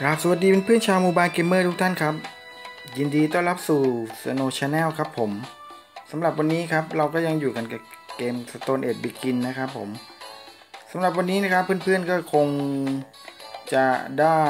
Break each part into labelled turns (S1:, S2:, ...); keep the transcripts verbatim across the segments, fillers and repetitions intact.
S1: ครับสวัสดีเพื่อนๆชาวโมบายเกมเมอร์ทุกท่านครับยินดีต้อนรับสู่ Snow Channel ครับผมสำหรับวันนี้ครับเราก็ยังอยู่กันกับเกม Stone Age Begin นะครับผมสำหรับวันนี้นะครับเพื่อนๆก็คงจะได้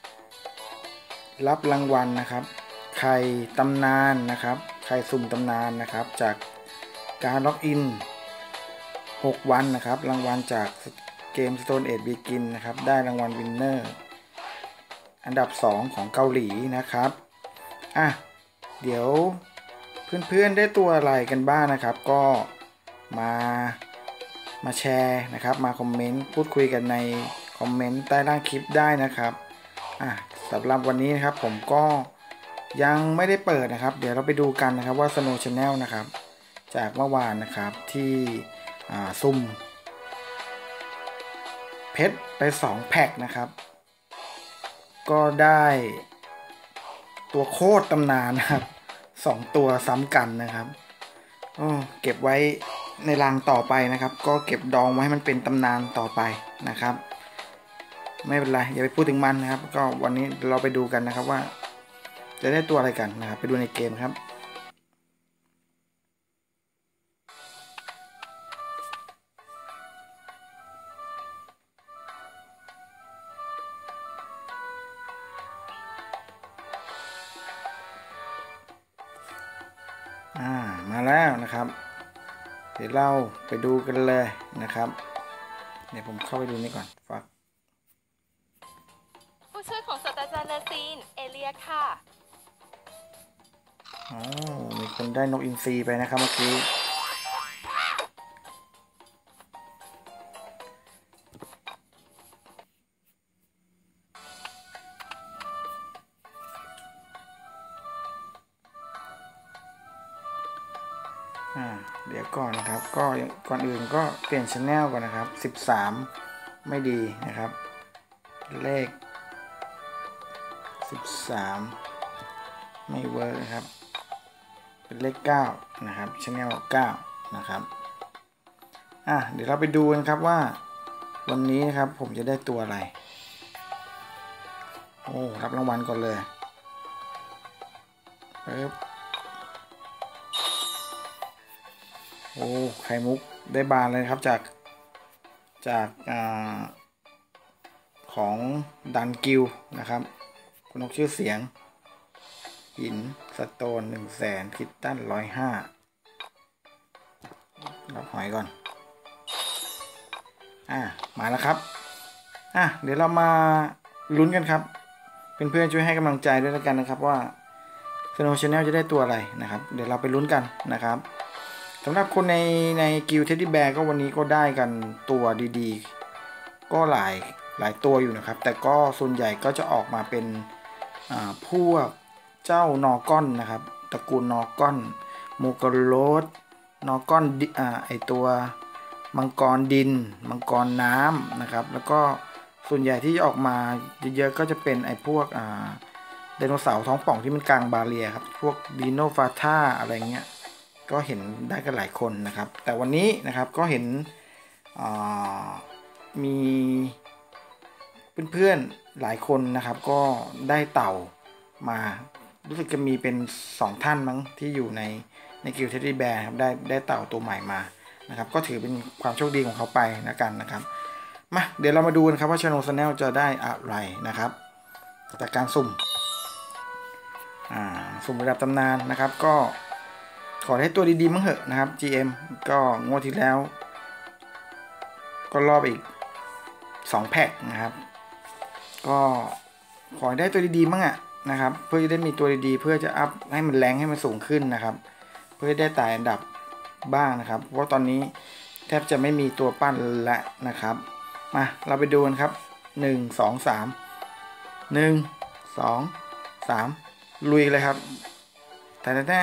S1: รับรางวัลนะครับไข่ตำนานนะครับไข่สุ่มตำนานนะครับจากการล็อกอินหกวันนะครับรางวัลจากเกม Stone Age Begin นะครับได้รางวัลวินเนอร์อันดับสองของเกาหลีนะครับอ่ะเดี๋ยวเพื่อนๆได้ตัวอะไรกันบ้างนะครับก็มามาแชร์นะครับมาคอมเมนต์พูดคุยกันในคอมเมนต์ใต้ล่างคลิปได้นะครับอ่ะสำหรับวันนี้นะครับผมก็ยังไม่ได้เปิดนะครับเดี๋ยวเราไปดูกันนะครับว่า Snow Channel นะครับจากเมื่อวานนะครับที่ซุ่มเพชรไปสองแพ็คนะครับก็ได้ตัวโคตรตำนานนะครับสองตัวซ้ำกันนะครับโอ้เก็บไว้ในรังต่อไปนะครับก็เก็บดองไว้ให้มันเป็นตำนานต่อไปนะครับไม่เป็นไรอย่าไปพูดถึงมันนะครับก็วันนี้เราไปดูกันนะครับว่าจะได้ตัวอะไรกันนะครับไปดูในเกมครับอ่ามาแล้วนะครับเดี๋ยวเราไปดูกันเลยนะครับเดี๋ยวผมเข้าไปดูนี่ก่อนฟัก
S2: ผู้ช่วยของศาสตราจารย์นาซีนเอเลียค่ะ
S1: อ๋อมีคนได้นกอินทรีไปนะครับเมื่อกี้เดี๋ยวก่อนนะครับก็ก่อนอื่นก็เปลี่ยนชแนลก่อนนะครับสิบสามไม่ดีนะครับเลขสิบสามไม่เวิร์กนะครับเป็นเลขเก้านะครับชแนลเก้านะครับอ่ะเดี๋ยวเราไปดูกันครับว่าวันนี้นะครับผมจะได้ตัวอะไรโอ้รับรางวัลก่อนเลยปึ๊บโอ้ไข่มุกได้บานเลยครับจากจากอ่าของดันกิลนะครับคุณนกชื่อเสียงหินสโตนหนึ่งแสนคิตตันร้อยห้ารับหอยก่อนอ่ามาแล้วครับอ่ะเดี๋ยวเรามาลุ้นกันครับเพื่อนๆช่วยให้กำลังใจด้วยแล้วกันนะครับว่า Snow Channel จะได้ตัวอะไรนะครับเดี๋ยวเราไปลุ้นกันนะครับสำหรับคนในในกิลเท็ดดี้แบร์ก็วันนี้ก็ได้กันตัวดีๆก็หลายหลายตัวอยู่นะครับแต่ก็ส่วนใหญ่ก็จะออกมาเป็นอ่าพวกเจ้านอก้อนนะครับตระกูลนอก้อนโมกโรสนอก้อนอ่าไอตัวมังกรดินมังกรน้ำนะครับแล้วก็ส่วนใหญ่ที่ออกมาเยอะๆก็จะเป็นไอพวกอ่าไดโนเสาร์ท้องป่องที่มันกลางบาเรียครับพวกดีโนฟาธาอะไรเงี้ยก็เห็นได้กันหลายคนนะครับแต่วันนี้นะครับก็เห็นมีเพื่อนๆหลายคนนะครับก็ได้เต่ามารู้สึกจะมีเป็นสองท่านมั้งที่อยู่ในในกิลด์เท็ดดี้แบร์ครับได้ได้เต่าตัวใหม่มานะครับก็ถือเป็นความโชคดีของเขาไปนะกันนะครับมาเดี๋ยวเรามาดูกันครับว่า Snow Channel จะได้อะไรนะครับจากการสุ่มอ่าสุ่มระดับตำนานนะครับก็ขอให้ตัวดีๆมั้งเหอะนะครับ จี เอ็ม ก็งวดที่แล้วก็รอบอีกสองแพ็คนะครับก็ขอได้ตัวดีๆมั้งอ่ะนะครับเพื่อจะได้มีตัวดีๆเพื่อจะอัพให้มันแรงให้มันสูงขึ้นนะครับเพื่อได้ไต่อันดับบ้างนะครับเพราะตอนนี้แทบจะไม่มีตัวปั้นและนะครับมาเราไปดูกันครับหนึ่ง สอง สาม หนึ่ง สอง สามลุยเลยครับแต่แต่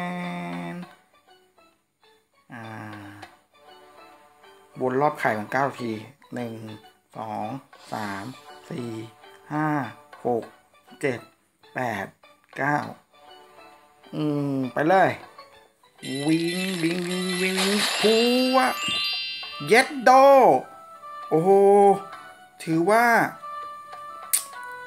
S1: อ่าวนรอบไข่ของเก้าทีหนึ่ง สอง สาม สี่ ห้า หก เจ็ด แปด เก้าอืมไปเลยวิงวิงวิงวิงพัวเย็ดโดโอ้โหถือว่าถ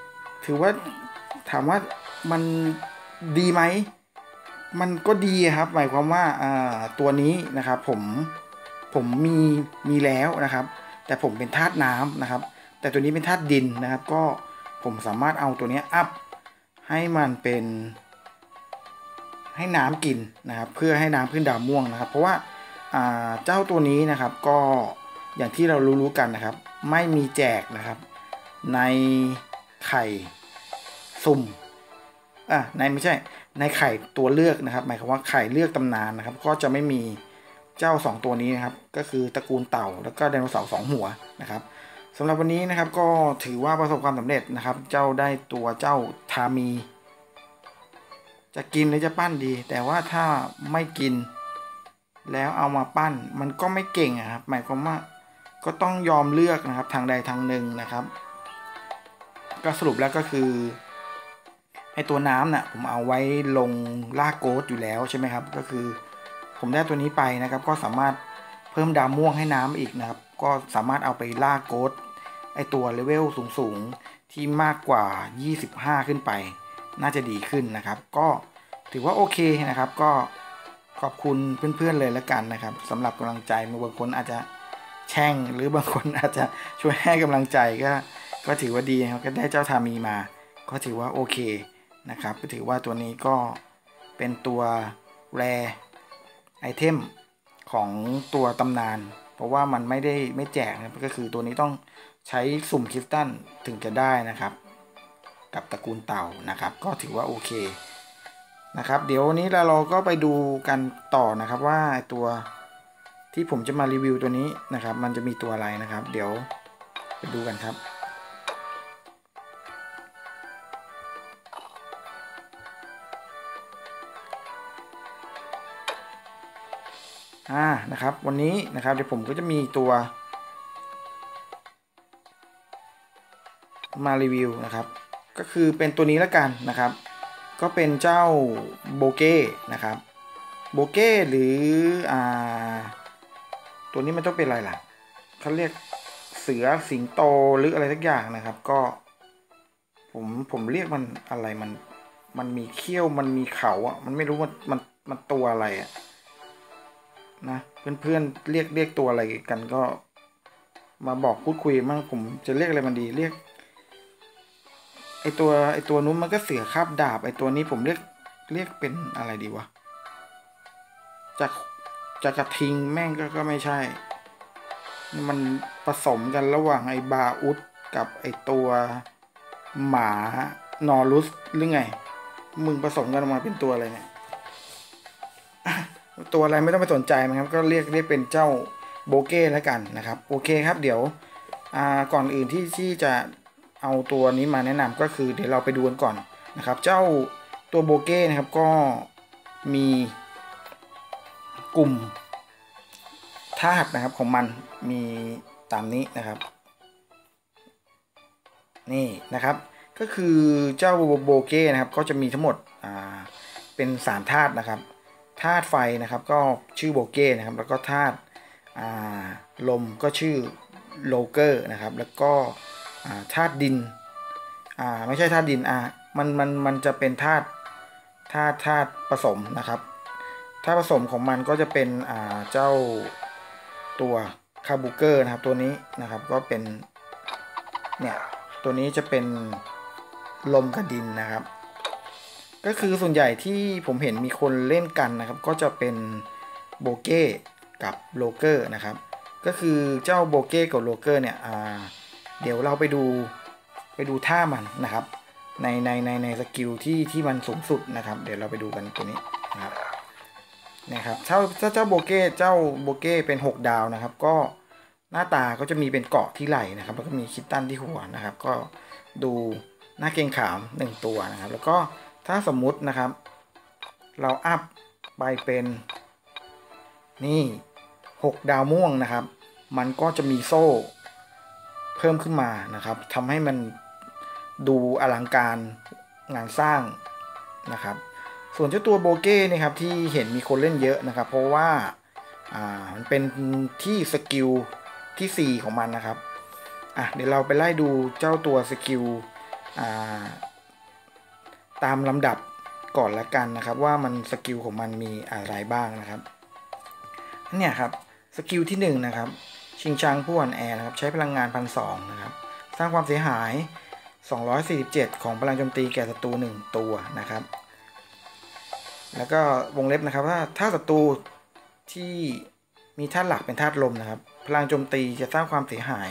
S1: ถือว่าถามว่ามันดีไหมมันก็ดีครับหมายความว่าอ่าตัวนี้นะครับผมผมมีมีแล้วนะครับแต่ผมเป็นธาตุน้ำนะครับแต่ตัวนี้เป็นธาตุดินนะครับก็ผมสามารถเอาตัวนี้อัพให้มันเป็นให้น้ำกินนะครับเพื่อให้น้ำขึ้นดาวม่วงนะครับเพราะว่าอ่าเจ้าตัวนี้นะครับก็อย่างที่เรารู้ๆกันนะครับไม่มีแจกนะครับในไข่สุ่มอ่ะในไม่ใช่ในไข่ตัวเลือกนะครับหมายความว่าไข่เลือกตำนานนะครับก็จะไม่มีเจ้าสองตัวนี้นะครับก็คือตระกูลเต่าแล้วก็ไดโนเสาร์สองหัวนะครับสำหรับวันนี้นะครับก็ถือว่าประสบความสำเร็จนะครับเจ้าได้ตัวเจ้าทามีจะกินหรือจะปั้นดีแต่ว่าถ้าไม่กินแล้วเอามาปั้นมันก็ไม่เก่งครับหมายความว่าก็ต้องยอมเลือกนะครับทางใดทางหนึ่งนะครับก็สรุปแล้วก็คือไอตัวน้ำน่ะผมเอาไว้ลงล่าโกสอยู่แล้วใช่ไหมครับก็คือผมได้ตัวนี้ไปนะครับก็สามารถเพิ่มดาวม่วงให้น้ำอีกนะครับก็สามารถเอาไปล่าโกสไอตัวเลเวลสูงๆที่มากกว่ายี่สิบห้าขึ้นไปน่าจะดีขึ้นนะครับก็ถือว่าโอเคนะครับก็ขอบคุณเพื่อนๆเลยแล้วกันนะครับสำหรับกำลังใจบางคนอาจจะแช่งหรือบางคนอาจจะช่วยให้กำลังใจก็ก็ถือว่าดีนะครับก็ได้เจ้าทามีมาก็ถือว่าโอเคนะครับก็ถือว่าตัวนี้ก็เป็นตัวแรไอเทมของตัวตำนานเพราะว่ามันไม่ได้ไม่แจกนะก็คือตัวนี้ต้องใช้สุ่มคริสตัลถึงจะได้นะครับกับตระกูลเต่านะครับก็ถือว่าโอเคนะครับเดี๋ยววันนี้เราเราก็ไปดูกันต่อนะครับว่าตัวที่ผมจะมารีวิวตัวนี้นะครับมันจะมีตัวอะไรนะครับเดี๋ยวไปดูกันครับอ่านะครับวันนี้นะครับเดี๋ยวผมก็จะมีตัวมารีวิวนะครับก็คือเป็นตัวนี้แล้วกันนะครับก็เป็นเจ้าโบเก้นะครับโบเก้หรืออ่าตัวนี้มันต้องเป็นอะไรล่ะเขาเรียกเสือสิงโตหรืออะไรสักอย่างนะครับก็ผมผมเรียกมันอะไรมันมันมีเขี้ยวมันมีเขาอ่ะมันไม่รู้มันมันมันตัวอะไรอ่ะนะเพื่อนๆเรียกเรียกตัวอะไรกันก็มาบอกพูดคุยมั่งผมจะเรียกอะไรมันดีเรียกไอตัวไอตัวนู้นมันก็เสือคาบดาบไอตัวนี้ผมเรียกเรียกเป็นอะไรดีวะจากจากกระทิงแม่งก็ก็ไม่ใช่มันผสมกันระหว่างไอบาอุดกับไอตัวหมานอรุสหรือไงมึงผสมกันมาเป็นตัวอะไรเนี่ยตัวอะไรไม่ต้องไปสนใจมันครับก็เรียกเรียกเป็นเจ้าโบเก้แล้วกันนะครับโอเคครับเดี๋ยวอ่าก่อนอื่นที่ที่จะเอาตัวนี้มาแนะนำก็คือเดี๋ยวเราไปดูกันก่อนนะครับเจ้าตัวโบเก้นะครับก็มีกลุ่มธาตุนะครับของมันมีตามนี้นะครับนี่นะครับก็คือเจ้าโบเก้นะครับก็จะมีทั้งหมดอ่าเป็นสามธาตุนะครับธาตุไฟนะครับก็ชื่อโบเก้นะครับแล้วก็ธาตุลมก็ชื่อโลเกอร์นะครับแล้วก็ธาตุดินอ่าไม่ใช่ธาตุดินอ่ามันมันมันจะเป็นธาตุธาตุธาตุผสมนะครับธาตุผสมของมันก็จะเป็นอ่าเจ้าตัวคาบูเกอร์นะครับตัวนี้นะครับก็เป็นเนี่ยตัวนี้จะเป็นลมกับดินนะครับก็คือส่วนใหญ่ที่ผมเห็นมีคนเล่นกันนะครับก็จะเป็นโบเก้กับโลเกอร์นะครับก็คือเจ้าโบเก้กับโลเกอร์เนี่ยอ่าเดี๋ยวเราไปดูไปดูท่ามันนะครับในในในในสกิลที่ที่มันสูงสุดนะครับเดี๋ยวเราไปดูกันตัวนี้นะครับนะครับเจ้าเจ้าโบเก้เจ้าโบเก้เป็นหกดาวนะครับก็หน้าตาก็จะมีเป็นเกาะที่ไหล่นะครับแล้วก็มีคิตตันที่หัวนะครับก็ดูหน้าเกรงขามหนึ่งตัวนะครับแล้วก็ถ้าสมมุตินะครับเราอัพไปเป็นนี่หกดาวม่วงนะครับมันก็จะมีโซ่เพิ่มขึ้นมานะครับทำให้มันดูอลังการงานสร้างนะครับส่วนเจ้าตัวโบเก้นี่ครับที่เห็นมีคนเล่นเยอะนะครับเพราะว่าอ่ามันเป็นที่สกิลที่สี่ของมันนะครับอ่ะเดี๋ยวเราไปไล่ดูเจ้าตัวสกิลตามลำดับก่อนละกันนะครับว่ามันสกิลของมันมีอะไรบ้างนะครับเนี่ยครับสกิลที่หนึ่งนะครับชิงชังผู้อ่อนแอนะครับใช้พลังงาน หนึ่งพันสองร้อย นะครับสร้างความเสียหายสองร้อยสี่สิบเจ็ดของพลังโจมตีแก่ศัตรูหนึ่งตัวนะครับแล้วก็วงเล็บนะครับว่าถ้าศัตรูที่มีธาตุหลักเป็นธาตุลมนะครับพลังโจมตีจะสร้างความเสียหาย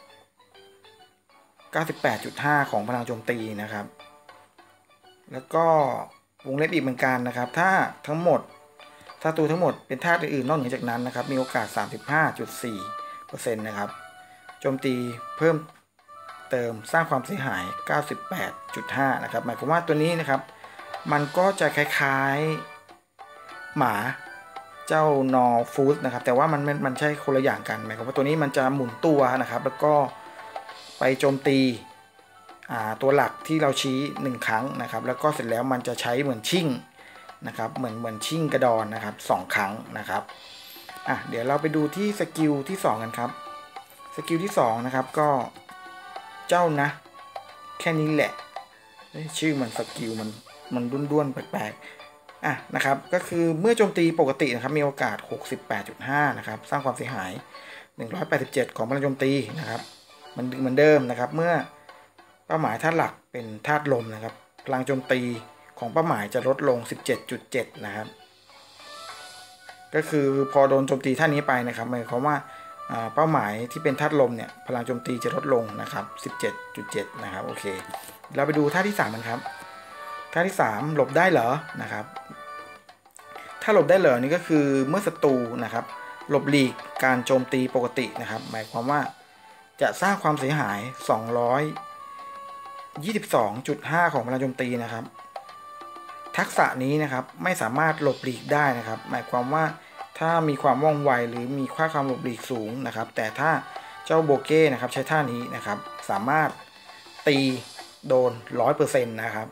S1: เก้าสิบแปดจุดห้า ของพลังโจมตีนะครับแล้วก็วงเล็บอีกเหมือนกันนะครับถ้าทั้งหมดศัตรูทั้งหมดเป็นธาตุอื่นๆนอกเหนือจากนั้นนะครับมีโอกาส สามสิบห้าจุดสี่เปอร์เซ็นต์ นะครับโจมตีเพิ่มเติมสร้างความเสียหาย เก้าสิบแปดจุดห้า นะครับหมายความว่าตัวนี้นะครับมันก็จะคล้ายๆหมาเจ้านอร์ฟูสนะครับแต่ว่ามันมันใช่คนละอย่างกันหมายความว่าตัวนี้มันจะหมุนตัวนะครับแล้วก็ไปโจมตีตัวหลักที่เราชี้หนึ่งครั้งนะครับแล้วก็เสร็จแล้วมันจะใช้เหมือนชิ่งนะครับเหมือนเหมือนชิ่งกระดอนนะครับสองครั้งนะครับอ่ะเดี๋ยวเราไปดูที่สกิลที่สองกันครับสกิลที่สองนะครับก็เจ้านะแค่นี้แหละชื่อมันสกิลมันมันด้วนๆแปลกๆอ่ะนะครับก็คือเมื่อโจมตีปกตินะครับมีโอกาส หกสิบแปดจุดห้า นะครับสร้างความเสียหายหนึ่งร้อยแปดสิบเจ็ดของพลังโจมตีนะครับมันเหมือนเดิมนะครับเมื่อเป้าหมายธาตุหลักเป็นธาตุลมนะครับพลังโจมตีของเป้าหมายจะลดลง สิบเจ็ดจุดเจ็ด นะครับก็คือพอโดนโจมตีท่านี้ไปนะครับหมายความว่าเป้าหมายที่เป็นธาตุลมเนี่ยพลังโจมตีจะลดลงนะครับ สิบเจ็ดจุดเจ็ด นะครับโอเคเราไปดูท่าที่สามกันครับท่าที่สามหลบได้เหรอนะครับถ้าหลบได้เหรอนี่ก็คือเมื่อศัตรูนะครับหลบหลีกการโจมตีปกตินะครับหมายความว่าจะสร้างความเสียหาย สองร้อยยี่สิบสองจุดห้า ของพลังโจมตีนะครับทักษะนี้นะครับไม่สามารถหลบหลีกได้นะครับหมายความว่าถ้ามีความว่องไวหรือมีค่าความหลบหลีกสูงนะครับแต่ถ้าเจ้าโบเก้นะครับใช้ท่านี้นะครับสามารถตีโดน ร้อยเปอร์เซ็นต์ นะครับ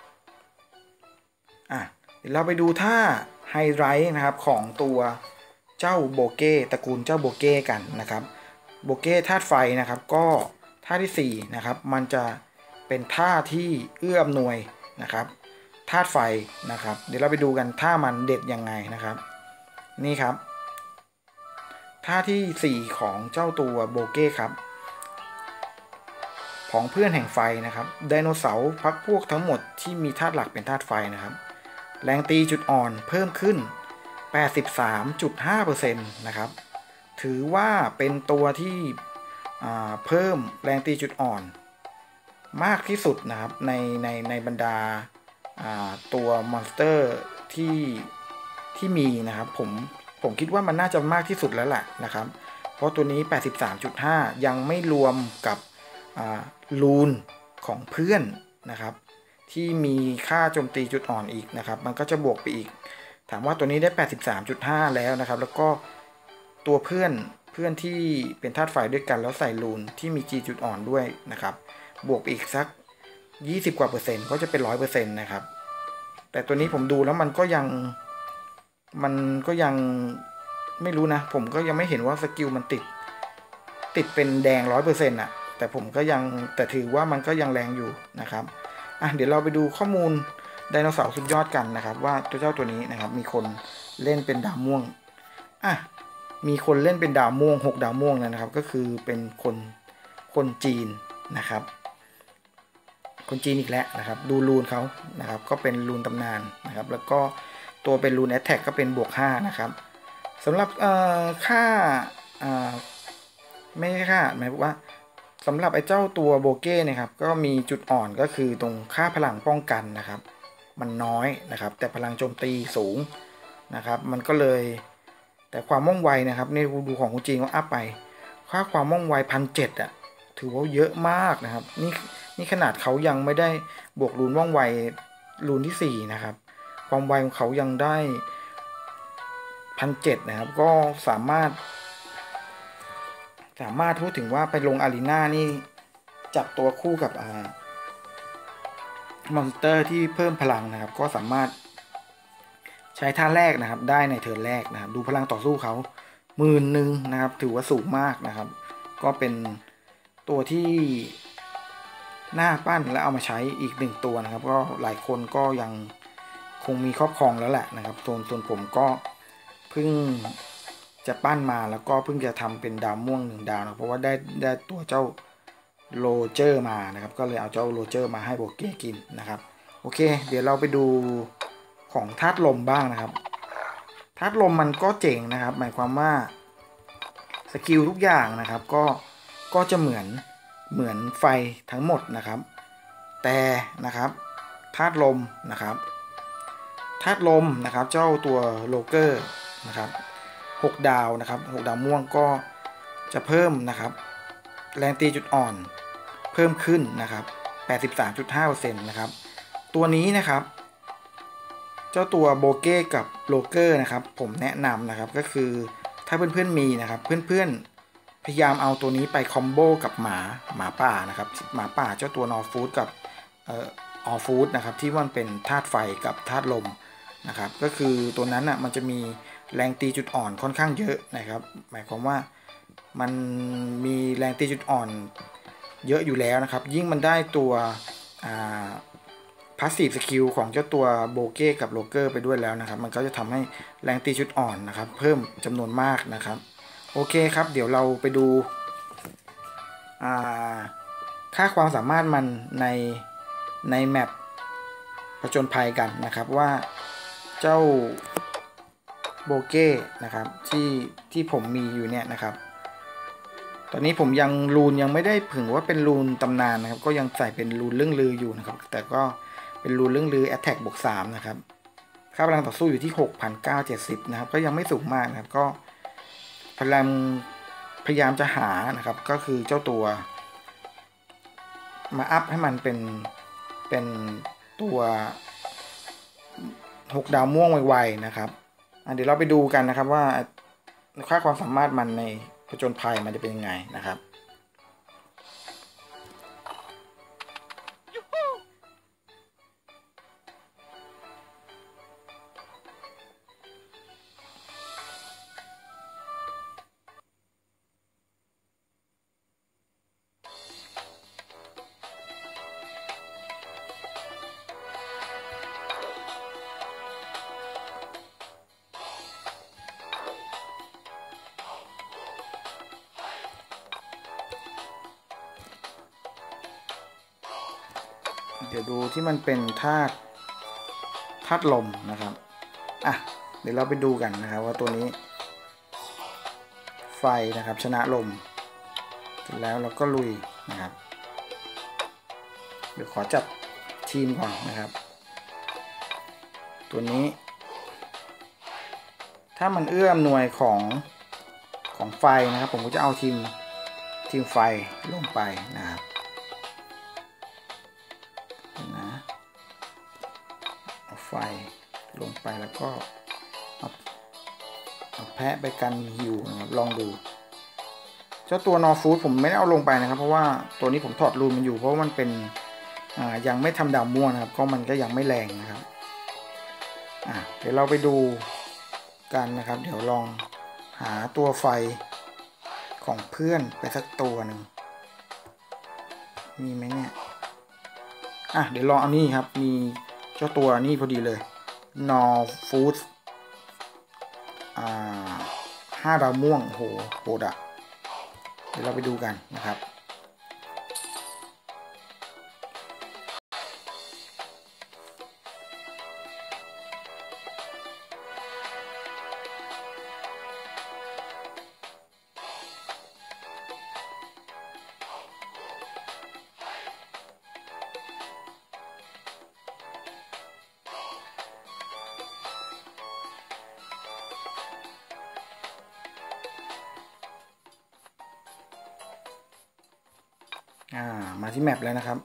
S1: อ่ะเดี๋ยวเราไปดูท่าไฮไลท์นะครับของตัวเจ้าโบเก้ตระกูลเจ้าโบเก้กันนะครับโบเก้ธาตุไฟนะครับก็ท่าที่สี่นะครับมันจะเป็นท่าที่เอื้ออำนวยนะครับธาตุไฟนะครับเดี๋ยวเราไปดูกันท่ามันเด็ดยังไงนะครับนี่ครับท่าที่สี่ของเจ้าตัวโบเก้ครับของเพื่อนแห่งไฟนะครับไดโนเสาร์พักพวกทั้งหมดที่มีธาตุหลักเป็นธาตุไฟนะครับแรงตีจุดอ่อนเพิ่มขึ้น แปดสิบสามจุดห้าเปอร์เซ็นต์ นะครับถือว่าเป็นตัวที่เพิ่มแรงตีจุดอ่อนมากที่สุดนะครับในในในบรรดาตัวมอนสเตอร์ที่ที่มีนะครับผมผมคิดว่ามันน่าจะมากที่สุดแล้วแหละนะครับเพราะตัวนี้ แปดสิบสามจุดห้า ยังไม่รวมกับลูนของเพื่อนนะครับที่มีค่าโจมตีจุดอ่อนอีกนะครับมันก็จะบวกไปอีกถามว่าตัวนี้ได้ แปดสิบสามจุดห้า แล้วนะครับแล้วก็ตัวเพื่อนเพื่อนที่เป็นธาตุไฟด้วยกันแล้วใส่ลูนที่มี G จุดอ่อนด้วยนะครับบวกอีกสักยี่สิบกว่าเปอร์เซ็นต์ก็จะเป็น ร้อยเปอร์เซ็นต์ นะครับแต่ตัวนี้ผมดูแล้วมันก็ยังมันก็ยังไม่รู้นะผมก็ยังไม่เห็นว่าสกิลมันติดติดเป็นแดง ร้อยเปอร์เซ็นต์ อ่ะแต่ผมก็ยังแต่ถือว่ามันก็ยังแรงอยู่นะครับอ่ะเดี๋ยวเราไปดูข้อมูลไดโนเสาร์สุดยอดกันนะครับว่าตัวเจ้าตัวนี้นะครับมีคนเล่นเป็นดาวม่วงอ่ะมีคนเล่นเป็นดาวม่วงหกดาวม่วงนะครับก็คือเป็นคนคนจีนนะครับคนจีนอีกแล้วนะครับดูรูนเขานะครับก็เป็นรูนตำนานนะครับแล้วก็ตัวเป็นรูนแอตแทกก็เป็นบวกห้านะครับสำหรับค่าไม่ใช่ค่าหมายว่าสำหรับไอ้เจ้าตัวโบเก้นะครับก็มีจุดอ่อนก็คือตรงค่าพลังป้องกันนะครับมันน้อยนะครับแต่พลังโจมตีสูงนะครับมันก็เลยแต่ความว่องไวนะครับในดูของคุณจีนก็อัพไปค่าความว่องไวพันเจ็ดอ่ะถือว่าเยอะมากนะครับนี่นี่ขนาดเขายังไม่ได้บวกรูนว่องไวรูนที่สี่นะครับความไวของเขายังได้พันเจ็ดนะครับก็สามารถสามารถพูดถึงว่าไปลงอารีนานี่จับตัวคู่กับอ่ามอนสเตอร์ที่เพิ่มพลังนะครับก็สามารถใช้ท่าแรกนะครับได้ในเทิร์นแรกนะครับดูพลังต่อสู้เขาหมื่นหนึ่งนะครับถือว่าสูงมากนะครับก็เป็นตัวที่หน้าปั้นแล้วเอามาใช้อีกหนึ่งตัวนะครับก็หลายคนก็ยังคงมีครอบครองแล้วแหละนะครับส่วนส่วนผมก็เพิ่งจะปั้นมาแล้วก็เพิ่งจะทำเป็นดาวม่วงหนึ่งดาวนะเพราะว่าได้ได้ตัวเจ้าโรเจอร์มานะครับก็เลยเอาเจ้าโรเจอร์มาให้โบเก้กินนะครับโอเคเดี๋ยวเราไปดูของธาตุลมบ้างนะครับธาตุลมมันก็เจ๋งนะครับหมายความว่าสกิลทุกอย่างนะครับก็ก็จะเหมือนเหมือนไฟทั้งหมดนะครับแต่นะครับธาตุลมนะครับธาตุลมนะครับเจ้าตัวโลเกอร์นะครับหกดาวนะครับหกดาวม่วงก็จะเพิ่มนะครับแรงตีจุดอ่อนเพิ่มขึ้นนะครับ แปดสิบสามจุดห้าเปอร์เซ็นต์ นะครับตัวนี้นะครับเจ้าตัวโบเก้กับโลเกอร์นะครับผมแนะนำนะครับก็คือถ้าเพื่อนๆมีนะครับเพื่อนๆพยายามเอาตัวนี้ไปคอมโบกับหมาหมาป่านะครับหมาป่าเจ้าตัวนอร์ฟูดกับเอ่อออฟูดนะครับที่มันเป็นธาตุไฟกับธาตุลมนะครับก็คือตัวนั้นอ่ะมันจะมีแรงตีจุดอ่อนค่อนข้างเยอะนะครับหมายความว่ามันมีแรงตีจุดอ่อนเยอะอยู่แล้วนะครับยิ่งมันได้ตัวอ่าพาสซีฟสกิลของเจ้าตัวโบเก้กับโลเกอร์ไปด้วยแล้วนะครับมันก็จะทำให้แรงตีชุดอ่อนนะครับเพิ่มจำนวนมากนะครับโอเคครับเดี๋ยวเราไปดูค่าความสามารถมันในในแมปผจญภัยกันนะครับว่าเจ้าโบเก้นะครับที่ที่ผมมีอยู่เนี่ยนะครับตอนนี้ผมยังรูนยังไม่ได้ผึ่งว่าเป็นรูนตำนานนะครับก็ยังใส่เป็นรูนเรื่องลืออยู่นะครับแต่ก็เป็นรูนเรื่องลือ Attack บวกสามนะครับค่าพลังต่อสู้อยู่ที่ หกพันเก้าร้อยเจ็ดสิบ นะครับก็ยังไม่สูงมากนะครับก็พลังพยายามจะหานะครับก็คือเจ้าตัวมาอัพให้มันเป็นเป็นตัวหกดาวม่วงไวๆนะครับเดี๋ยวเราไปดูกันนะครับว่าค่าความสามารถมันในผจญภัยมันจะเป็นยังไงนะครับเดี๋ยวดูที่มันเป็นธาตุธาตุลมนะครับอ่ะเดี๋ยวเราไปดูกันนะครับว่าตัวนี้ไฟนะครับชนะลมเสร็จแล้วเราก็ลุยนะครับเดี๋ยวขอจัดทีมก่อนนะครับตัวนี้ถ้ามันเอื้ออำนวยของของไฟนะครับผมก็จะเอาทีมทีมไฟลงไปนะครับไฟลงไปแล้วก็เอาแพะไปกันหิวนะครับลองดูเจ้าตัวนอร์ฟูดผมไม่ได้เอาลงไปนะครับเพราะว่าตัวนี้ผมถอดรูนมันอยู่เพราะมันเป็นอ่ายังไม่ทำดาวม่วงนะครับก็มันก็ยังไม่แรงนะครับอ่ะเดี๋ยวเราไปดูกันนะครับเดี๋ยวลองหาตัวไฟของเพื่อนไปสักตัวหนึ่งมีไหมเนี่ยอ่ะเดี๋ยวลองเอานี่ครับมีเจ้าตัวนี้พอดีเลยนอร์ฟูดอ่าห้าดาวม่วงโหโหดอ่ะเดี๋ยวเราไปดูกันนะครับอ่ามาที่แมปแล้วนะครับ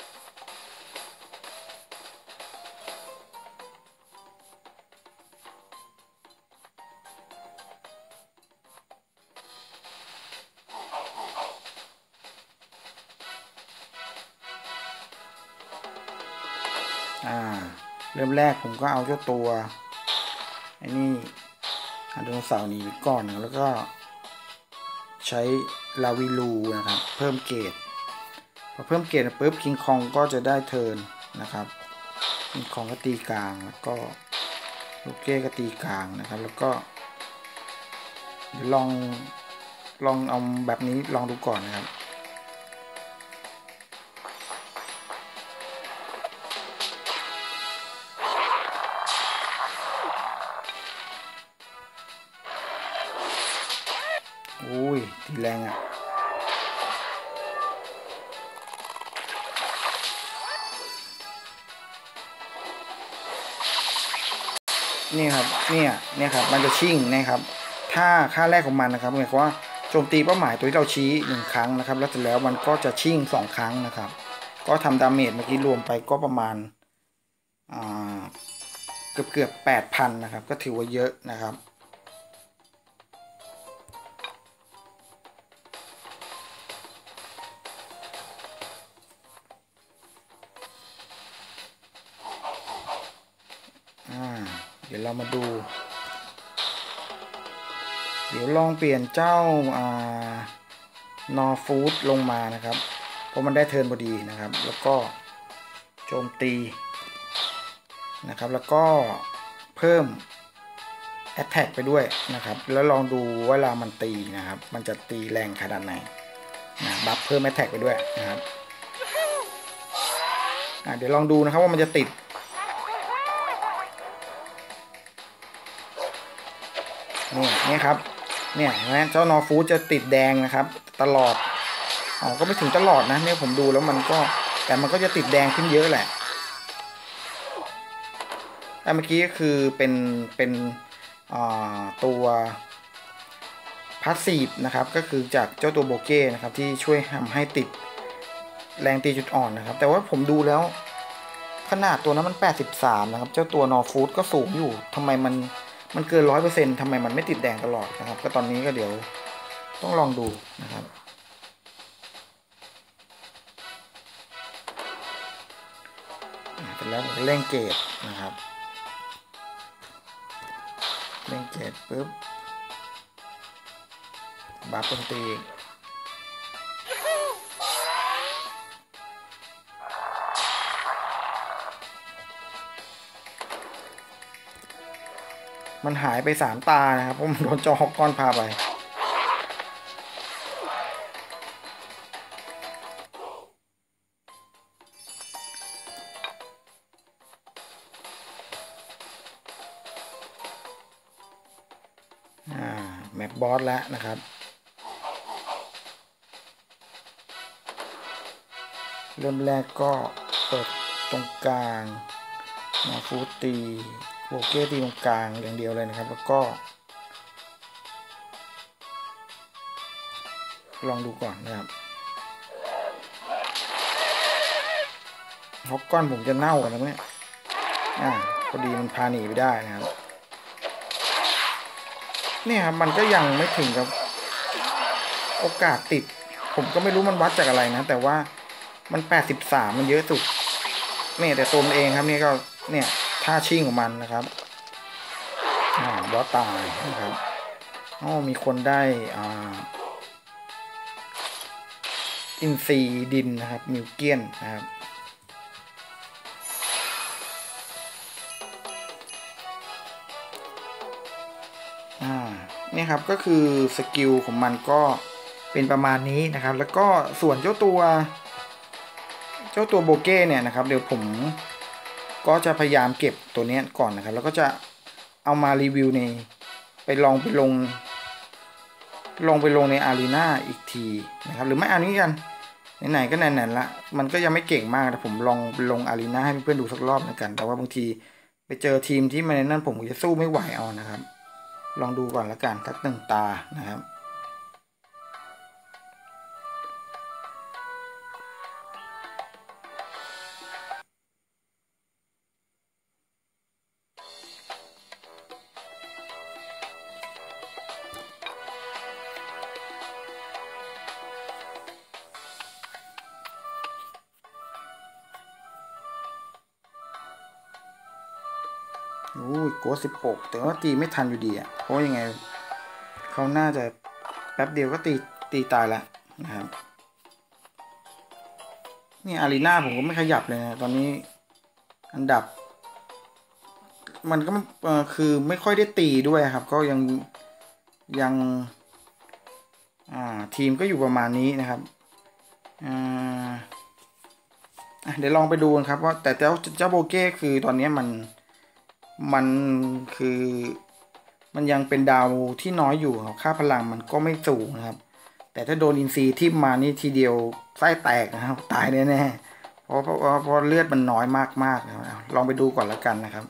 S1: อ่าเริ่มแรกผมก็เอาเจ้าตัวไอ้นี่ไดโนเสาร์นี้ก่อนนะแล้วก็ใช้ลาวิลูนะครับเพิ่มเกรดพอเพิ่มเกรดปุ๊บคิงคองก็จะได้เทิร์นนะครับคิงคองก็ตีกลางแล้วก็ลูกเก้ก็ตีกลางนะครับแล้วก็เดี๋ยวลองลองเอาแบบนี้ลองดูก่อนนะครับอุ้ยตีแรงอ่ะนี่ครับเนี่ยเนี่ยครับมันจะชิ่งนะครับถ้าค่าแรกของมันนะครับหมายความว่าโจมตีเป้าหมายตัวที่เราชี้หนึ่งครั้งนะครับแล้วเสร็จแล้วมันก็จะชิ่งสองครั้งนะครับก็ทำดาเมจเมื่อกี้รวมไปก็ประมาณอ่าเกือบเกือบแปดพันนะครับก็ถือว่าเยอะนะครับเดี๋ยวเรามาดูเดี๋ยวลองเปลี่ยนเจ้านอฟูดลงมานะครับเพราะมันได้เทิร์นพอดีนะครับแล้วก็โจมตีนะครับแล้วก็เพิ่ม Attack ไปด้วยนะครับแล้วลองดูเวลามันตีนะครับมันจะตีแรงขนาดไหนนะบัฟเพิ่ม Attack ไปด้วยนะครับเดี๋ยวลองดูนะครับว่ามันจะติดนี่นี่ครับเนี่ยนะเจ้านอฟูดจะติดแดงนะครับตลอดอ๋อก็ไม่ถึงตลอดนะเนี่ยผมดูแล้วมันก็แต่มันก็จะติดแดงขึ้นเยอะแหละแต่เมื่อกี้ก็คือเป็นเป็นตัวพาสซีฟนะครับก็คือจากเจ้าตัวโบเก้นะครับที่ช่วยทำให้ติดแรงตีจุดอ่อนนะครับแต่ว่าผมดูแล้วขนาดตัวนั้นมันแปดสิบสามนะครับเจ้าตัวนอฟูดก็สูงอยู่ทำไมมันมันเกิน ร้อยเปอร์เซ็นต์ ทำไมมันไม่ติดแดงตลอดนะครับก็ตอนนี้ก็เดี๋ยวต้องลองดูนะครับเสร็จแล้วผมเร่งเกรดนะครับเร่งเกรดปุ๊บบัฟดนตรีมันหายไปสามตานะครับเพราะมันโดนจอฮอกก้อนพาไปแมปบอสแล้วนะครับเริ่มแรกก็เปิดตรงกลางมาฟูตีโบเก้ตีตรงกลางอย่างเดียวเลยนะครับแล้วก็ลองดูก่อนนะครับฮอกก้อนผมจะเน่ากันนะเนี่ยอ่าพอดีมันพาหนีไปได้นะครับเนี่ยครับมันก็ยังไม่ถึงกับโอกาสติดผมก็ไม่รู้มันวัดจากอะไรนะแต่ว่ามันแปดสิบสามมันเยอะสุดเนี่ยแต่ตัวมันเองครับนี่ก็เนี่ยท่าชิ่งของมันนะครับอ่าบอสตายนะครับอ๋อมีคนได้อ่าอินซีดินนะครับมิวเกียนนะครับอ่านี่ครับก็คือสกิลของมันก็เป็นประมาณนี้นะครับแล้วก็ส่วนเจ้าตัวเจ้าตัวโบเก้เนี่ยนะครับเดี๋ยวผมก็จะพยายามเก็บตัวนี้ก่อนนะครับแล้วก็จะเอามารีวิวในไปลองไปลงลงไปลงในอารีนาอีกทีนะครับหรือไม่อันนี้กันไหนๆก็ไหนๆละมันก็ยังไม่เก่งมากแต่ผมลองลงอารีนาให้เพื่อนๆดูสักรอบแล้วกันแต่ว่าบางทีไปเจอทีมที่มันในนั้นผมจะสู้ไม่ไหวเอานะครับลองดูก่อนแล้วกันสักหนึ่งตานะครับโอ้ยโกสิบหกแต่ว่าตีไม่ทันอยู่ดีอ่ะเพราะยังไงเขาน่าจะแป๊บเดียวก็ตีตีตายแล้วนะครับนี่อารีนาผมก็ไม่ขยับเลยนะตอนนี้อันดับมันก็เออคือไม่ค่อยได้ตีด้วยครับก็ยังยังอ่าทีมก็อยู่ประมาณนี้นะครับอ่าเดี๋ยวลองไปดูครับว่าแต่เจ้าเจ้าโบเก้คือตอนนี้มันมันคือมันยังเป็นดาวที่น้อยอยู่ค่าพลังมันก็ไม่สูงนะครับแต่ถ้าโดนอินซีทิ่มมานี่ทีเดียวไส้แตกนะครับตายแน่ๆเพราะเพราะเพราะเลือดมันน้อยมากๆนะลองไปดูก่อนแล้วกันนะครับ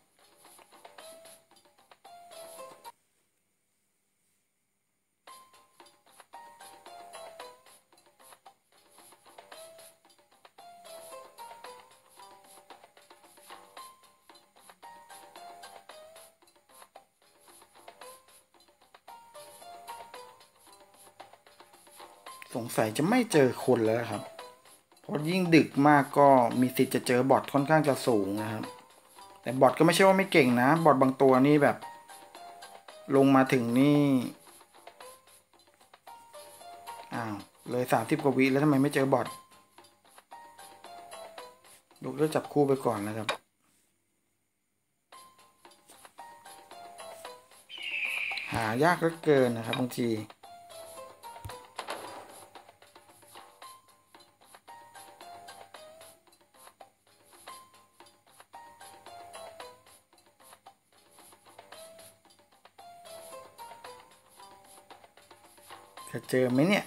S1: สงสัยจะไม่เจอคนแล้วครับเพราะยิ่งดึกมากก็มีสิทธิ์จะเจอบอทค่อนข้างจะสูงนะครับแต่บอทก็ไม่ใช่ว่าไม่เก่งนะบอทบางตัวนี่แบบลงมาถึงนี่อ้าวเลยสามสิบกว่าวิแล้วทำไมไม่เจอบอทลูกเลือกจับคู่ไปก่อนนะครับหายากเหลือเกินนะครับบางทีจะเจอไหมเนี่ย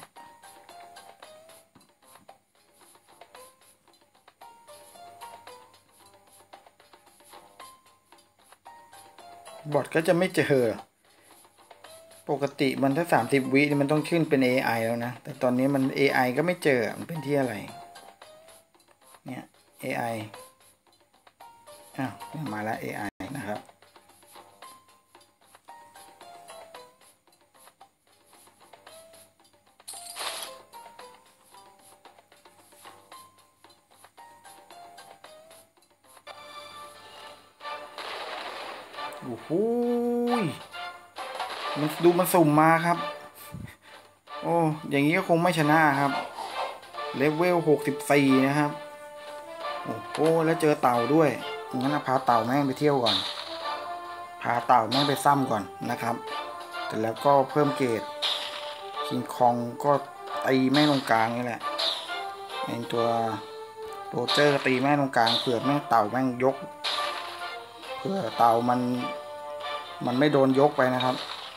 S1: บอทก็จะไม่เจอปกติมันถ้าสามสิบวิมันต้องขึ้นเป็น เอ ไอ แล้วนะแต่ตอนนี้มัน เอ ไอ ก็ไม่เจอมันเป็นที่อะไรเนี่ย เอ ไอ อ้าวมาแล้ว เอ ไอ นะครับโอ้โหมันดูมันสุ่มมาครับโอ้อย่างนี้ก็คงไม่ชนะครับเลเวลหกสิบสี่นะครับโอ้โหแล้วเจอเต่าด้วยงั้นพาเต่าแม่งไปเที่ยวก่อนพาเต่าแม่งไปซ้ำก่อนนะครับแต่แล้วก็เพิ่มเกรดคิงคองก็ตีแม่งตรงกลางนี่แหละเป็นตัวโรเจอร์ตีแม่งตรงกลางเผื่อแม่งเต่าแม่งยกเผื่อเต่ามันมันไม่โดนยกไปนะครับ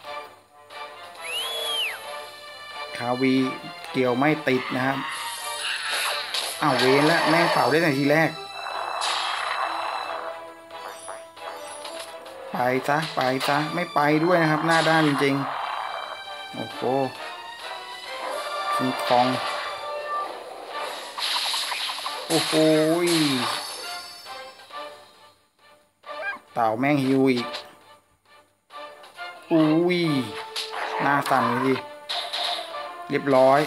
S1: คาวีเกี่ยวไม่ติดนะครับอ้าวเวนแล้วแม่งเป่าได้ในทีแรกไปซะไปซะไม่ไปด้วยนะครับหน้าด้านจริงๆโอ้โหคิงคองโอ้โหเต่าแม่งฮิวอีกอุ้ยหน้าสั่นเลยดิเรียบร้อย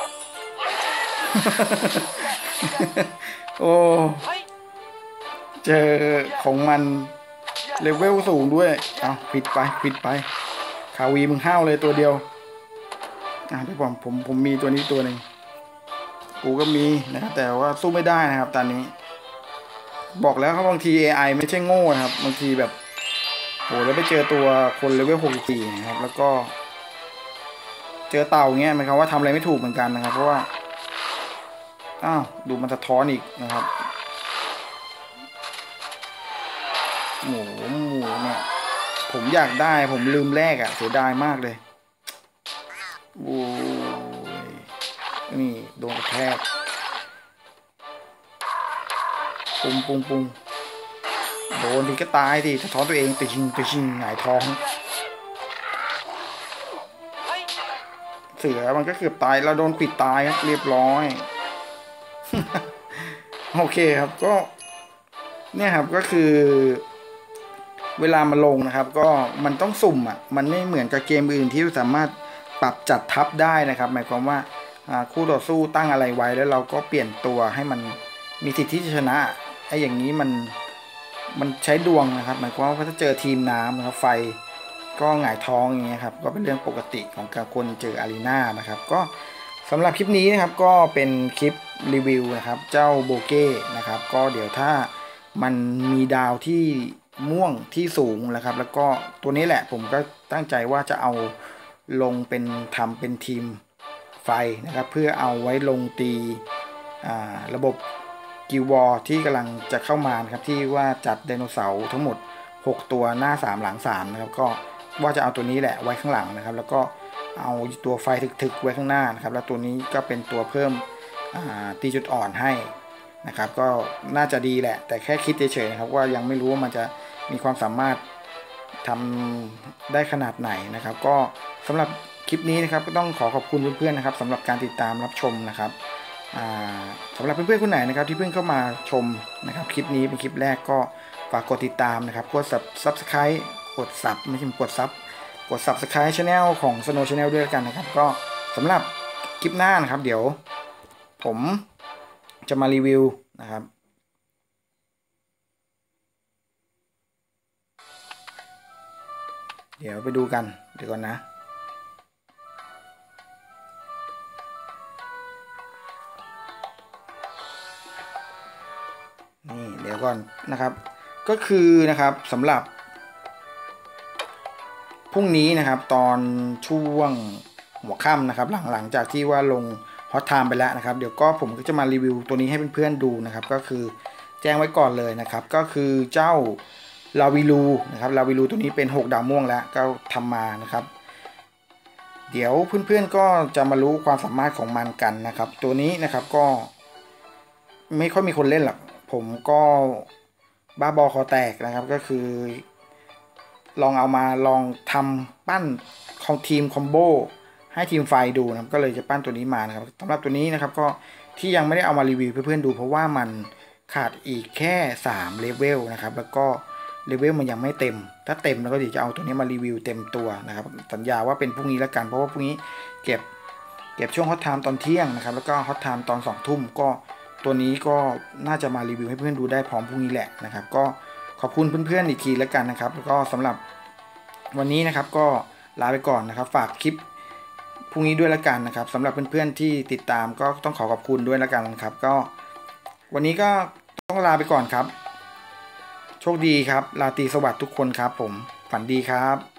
S1: โอ้เจอของมันเลเวลสูงด้วยเอาปิดไปปิดไปคาวีมึงห้าวเลยตัวเดียวอ่ะเดี๋ยวผมผมผมมีตัวนี้ตัวหนึ่งกูก็มีนะครับแต่ว่าสู้ไม่ได้นะครับตอนนี้บอกแล้วครับบางที เอ ไอ ไม่ใช่โง่นะครับบางทีแบบโหแล้วไปเจอตัวคนเลเวลหกสิบสี่นะครับแล้วก็เจอเต่าเงี้ยหมายความว่าทำอะไรไม่ถูกเหมือนกันนะครับเพราะว่าอ้าวดูมันสะท้อนอีกนะครับหมูหมูเนี่ยผมอยากได้ผมลืมแลกอ่ะเสียดายมากเลยโอ้ยนี่โดนกระแทกปุ้งปุ้งปุ้งโดนทีก็ตายดิสะท้อนตัวเองติชิงติชิงหงายท้องเสือมันก็เกือบตายเราโดนปิดตายครับเรียบร้อยโอเคครับก็เนี่ยครับก็คือเวลามาลงนะครับก็มันต้องสุ่มอ่ะมันไม่เหมือนกับเกมอื่นที่สามารถปรับจัดทับได้นะครับหมายความว่าคู่ต่อสู้ตั้งอะไรไว้แล้วเราก็เปลี่ยนตัวให้มันมีสิทธิ์ที่จะชนะไอ้อย่างนี้มันมันใช้ดวงนะครับหมายความว่าถ้าเจอทีมน้ำนะครับไฟก็หงายท้องอย่างเงี้ยครับก็เป็นเรื่องปกติของการคนเจออารีนานะครับก็สำหรับคลิปนี้นะครับก็เป็นคลิปรีวิวนะครับเจ้าโบเก้นะครับก็เดี๋ยวถ้ามันมีดาวที่ม่วงที่สูงนะครับแล้วก็ตัวนี้แหละผมก็ตั้งใจว่าจะเอาลงเป็นทำเป็นทีมไฟนะครับเพื่อเอาไว้ลงตีระบบกิลวอร์ที่กำลังจะเข้ามาครับที่ว่าจัดไดโนเสาร์ทั้งหมดหกตัวหน้าสามหลังสามนะครับก็ว่าจะเอาตัวนี้แหละไว้ข้างหลังนะครับแล้วก็เอาตัวไฟถึกๆไว้ข้างหน้านะครับแล้วตัวนี้ก็เป็นตัวเพิ่มตีจุดอ่อนให้นะครับก็น่าจะดีแหละแต่แค่คิดเฉยๆนะครับว่ายังไม่รู้ว่ามันจะมีความสามารถทำได้ขนาดไหนนะครับก็สำหรับคลิปนี้นะครับก็ต้องขอขอบคุณเพื่อนๆนะครับสำหรับการติดตามรับชมนะครับสำหรับเพื่อนๆคนไหนนะครับที่เพิ่งเข้ามาชมนะครับคลิปนี้เป็นคลิปแรกก็ฝากกดติดตามนะครับกด Subscribe กดซับไม่ใช่กดซับกด Subscribe Channel ของ Snow Channel ด้วยกันนะครับก็สำหรับคลิปหน้านะครับเดี๋ยวผมจะมารีวิวนะครับเดี๋ยวไปดูกันเดี๋ยวก่อนนะนี่เดี๋ยวก่อนนะครับก็คือนะครับสำหรับพรุ่งนี้นะครับตอนช่วงหัวค่ำนะครับหลังหลังจากที่ว่าลงฮอตไทม์ไปแล้วนะครับเดี๋ยวก็ผมก็จะมารีวิวตัวนี้ให้เพื่อนๆดูนะครับก็คือแจ้งไว้ก่อนเลยนะครับก็คือเจ้าลาวิลูนะครับลาวิลูตัวนี้เป็นหกดาวม่วงแล้วก็ทำมานะครับเดี๋ยวเพื่อนๆก็จะมารู้ความสามารถของมันกันนะครับตัวนี้นะครับก็ไม่ค่อยมีคนเล่นหรอกผมก็บ้าบอคอแตกนะครับก็คือลองเอามาลองทำปั้นของทีมคอมโบให้ทีมไฟดูนะครับก็เลยจะปั้นตัวนี้มานะครับสำหรับตัวนี้นะครับก็ที่ยังไม่ได้เอามารีวิวเพื่อนๆดูเพราะว่ามันขาดอีกแค่สามเลเวลนะครับแล้วก็เลเวลมันยังไม่เต็มถ้าเต็มแล้วก็เดี๋ยวจะเอาตัวนี้มารีวิวเต็มตัวนะครับสัญญาว่าเป็นพรุ่งนี้แล้วกันเพราะว่าพรุ่งนี้เก็บเก็บช่วงฮอตไทม์ตอนเที่ยงนะครับแล้วก็ฮอตไทม์ตอนสองทุ่มก็ตัวนี้ก็น่าจะมารีวิวให้เพื่อนดูได้พร้อมพรุ่งนี้แหละนะครับก็ขอบคุณเพื่อนๆอีกทีแล้วกันนะครับแล้วก็สำหรับวันนี้นะครับก็ลาไปก่อนนะครับฝากคลิปพรุ่งนี้ด้วยแล้วกันนะครับสำหรับเพื่อนๆที่ติดตามก็ต้องขอขอบคุณด้วยแล้วกันครับก็วันนี้ก็ต้องลาไปก่อนครับโชคดีครับราตรีสวัสดิ์ทุกคนครับผมฝันดีครับ